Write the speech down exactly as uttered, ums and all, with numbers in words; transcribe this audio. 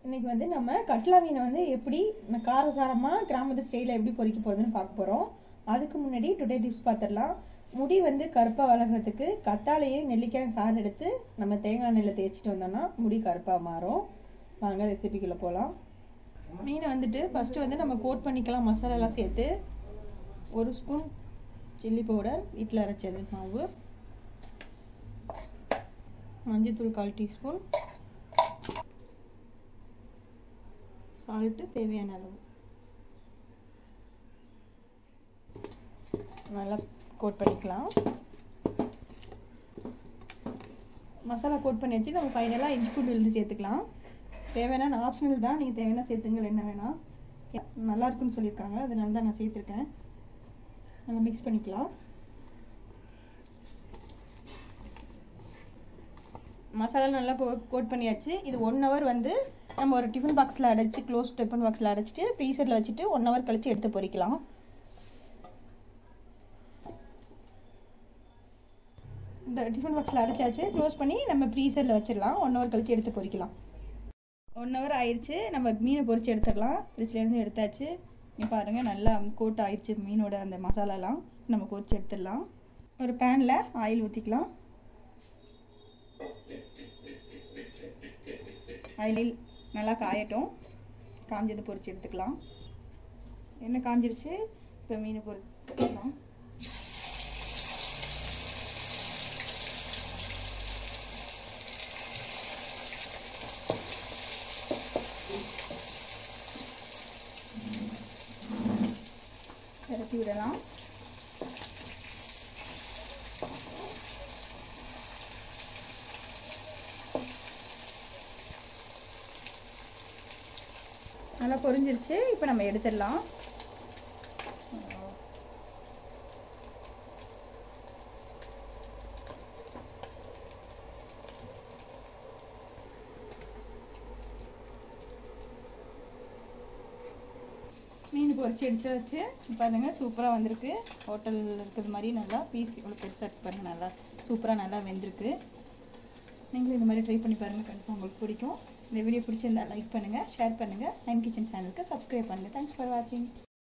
இன்னைக்கு வந்து நம்ம கட்லா மீனை வந்து எப்படி காரசாரமாக கிராமத்து ஸ்டைலில் எப்படி பொரிக்க போகிறதுன்னு பார்க்க போகிறோம். அதுக்கு முன்னாடி டுடே டிப்ஸ் பார்த்துடலாம். முடி வந்து கருப்பாக வளர்கிறதுக்கு கத்தாழையும் நெல்லிக்காயும் சாறு எடுத்து நம்ம தேங்காய் எண்ணெயில் தேய்ச்சிட்டு வந்தோம்னா முடி கருப்பாக மாறும். வாங்க ரெசிபிக்குள்ளே போகலாம். மீனை வந்துட்டு ஃபஸ்ட்டு வந்து நம்ம கோட் பண்ணிக்கலாம். மசாலாலாம் சேர்த்து ஒரு ஸ்பூன் சில்லி பவுடர், வீட்டில் அரைச்சது மாவு, மஞ்சத்தூள் கால் டீஸ்பூன், சால்ட்டு தேவையான அளவு, நல்லா கோட் பண்ணிக்கலாம். மசாலா கோட் பண்ணி வச்சு நம்ம ஃபைனலாக இஞ்சி பூண்டு விழுந்து சேர்த்துக்கலாம். தேவையான ஆப்ஷனல் தான், நீங்கள் தேவையான சேர்த்துங்கள், என்ன வேணாம். நல்லா இருக்குன்னு சொல்லியிருக்காங்க, அதனால தான் நான் சேர்த்துருக்கேன். நல்லா மிக்ஸ் பண்ணிக்கலாம். மசாலா நல்லா கோ கோட் பண்ணியாச்சு. இது ஒன் ஹவர் வந்து நம்ம ஒரு டிஃபன் பாக்ஸில் அடைச்சி க்ளோஸ் டிஃபன் பாக்ஸில் அடைச்சிட்டு ஃப்ரீசரில் வச்சுட்டு ஒன் ஹவர் கழித்து எடுத்து பொரிக்கலாம். இந்த டிஃபன் பாக்ஸில் அடைச்சாச்சு, க்ளோஸ் பண்ணி நம்ம ஃப்ரீசரில் வச்சிடலாம். ஒன் ஹவர் கழித்து எடுத்து பொரிக்கலாம். ஒன் ஹவர் ஆயிடுச்சு, நம்ம மீனை பொரித்து எடுத்துடலாம். ஃப்ரிட்ஜ்லேருந்து எடுத்தாச்சு. நீ பாருங்கள், நல்லா கோட் ஆயிடுச்சு மீனோட அந்த மசாலாலாம். நம்ம பொரித்து எடுத்துடலாம். ஒரு பேனில் ஆயில் ஊற்றிக்கலாம். ஆயில் நல்லா காயட்டும். காஞ்சது பொரித்து எடுத்துக்கலாம். எண்ணெய் காஞ்சிருச்சு, இப்போ மீனை பொரிக்கலாம். இறக்கி விடலாம். நல்லா பொரிஞ்சிருச்சு, இப்போ நம்ம எடுத்துடலாம். மீன் பொரிச்சு எடுத்து வச்சு பாருங்க, சூப்பராக வந்திருக்கு. ஹோட்டலில் இருக்கிறது மாதிரி நல்லா பீஸ் இவ்வளோ பெருசாக இருக்கு பாருங்கள். நல்லா சூப்பராக நல்லா வெந்திருக்கு. நீங்களும் இந்த மாதிரி ட்ரை பண்ணி பாருங்கள், கண்டிப்பாக உங்களுக்கு பிடிக்கும். இந்த வீடியோ பிடிச்சிருந்தா லைக் பண்ணுங்கள், ஷேர் பண்ணுங்கள். டைம் கிச்சன் சேனலுக்கு சப்ஸ்கிரைப் பண்ணுங்கள். தேங்க்ஸ் ஃபார் வாட்சிங்.